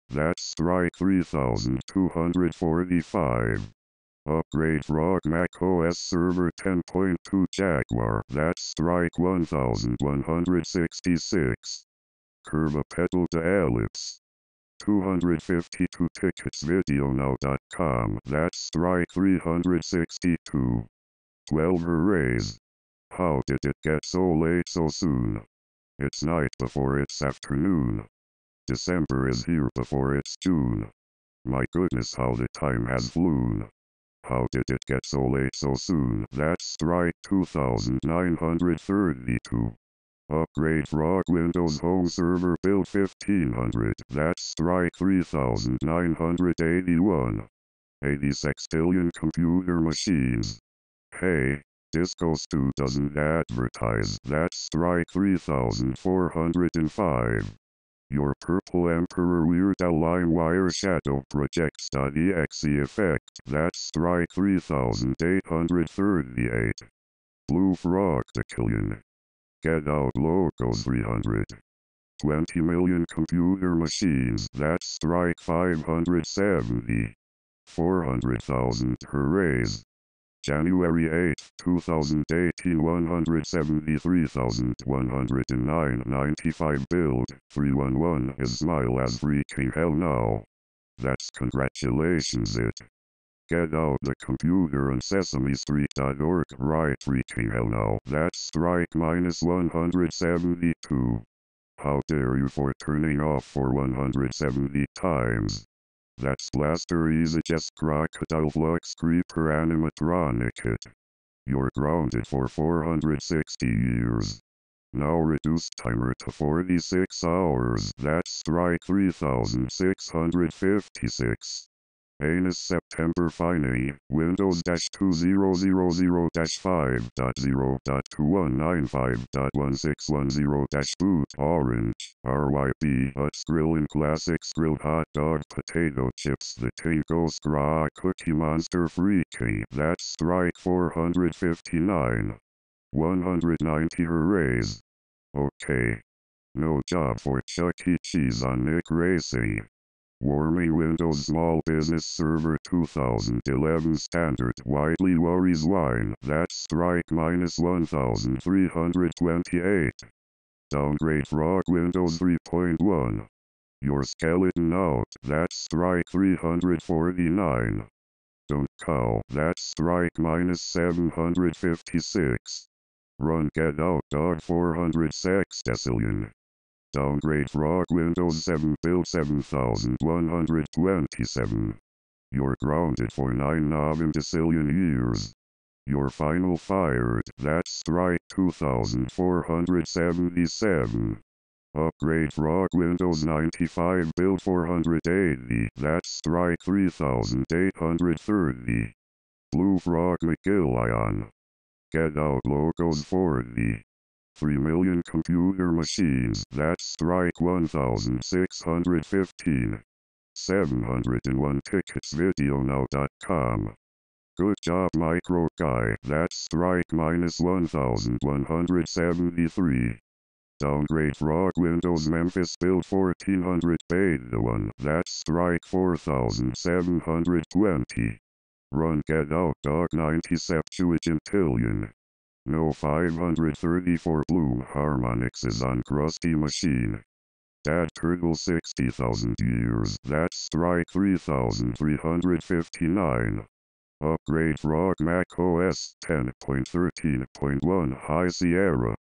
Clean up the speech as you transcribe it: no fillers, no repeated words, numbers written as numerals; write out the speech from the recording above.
That's strike 3245. Upgrade Frog Mac OS Server 10.2 Jaguar. That's strike 1166. Curva Pedal to Ellipse. 252 tickets videonow.com. That's strike 362. 12 hoorays. How did it get so late so soon? It's night before it's afternoon. December is here before it's June. My goodness, how the time has flown. How did it get so late so soon? That's strike 2932. Upgrade Frog Windows Home Server Build 1500. That's strike 3981. 80 sextillion computer machines. Hey, Disco Stu doesn't advertise. That's strike 3405. Your Purple Emperor Weird Al LimeWire Shadow Projects.exe effect. That's strike 3838. Blue Frog Decillion. Get Out Logos 300. 20 million computer machines. That's strike 570. 400,000 hoorays. January 8, 2018 173,109 95 build 311 is smile as freaking hell now. That's congratulations it. Get out the computer on sesamestreet.org right freaking hell now. That's strike minus 172. How dare you for turning off for 170 times. That's Blaster EasyJet Crocodile Flux Creeper Animatronic hit. You're grounded for 460 years. Now reduced timer to 46 hours. That's strike 3656. Anus September Fine Windows-2000-5.0.2195.1610-boot Orange RYB Utz Grillin' Classics Grilled Hot Dog Potato Chips The Tango Scraw Cookie Monster Freaky. That's strike 459. 190 hoorays. Okay. No job for Chuck E. Cheese on Nick Racy. Warming Windows Small Business Server 2011 Standard Widely Worries Wine. That's strike minus 1328. Downgrade Frog Windows 3.1. Your skeleton out. That's strike 349. Don't cow. That's strike minus 756. Run Get Out Dog 400 sextillion. Downgrade Frog Windows 7 build 7127. You're grounded for 9 novemdecillion years. You're final fired. That's strike 2477. Upgrade Frog Windows 95 build 480. That's strike 3830. Blue Frog McGillion. Get Out Logos 40. 3 million computer machines. That's strike 1615. 701 tickets videonow.com. Good job micro guy. That's strike minus 1173. Downgrade Frog Windows Memphis build 1400 beta 1. That's strike 4720. Run Get Out Dog 90 Septuagintillion. No 534 Bloom Harmonix is on crusty machine. Dad Turtle 60,000 years. That's strike 3359. Upgrade Frog Mac OS 10.13.1 High Sierra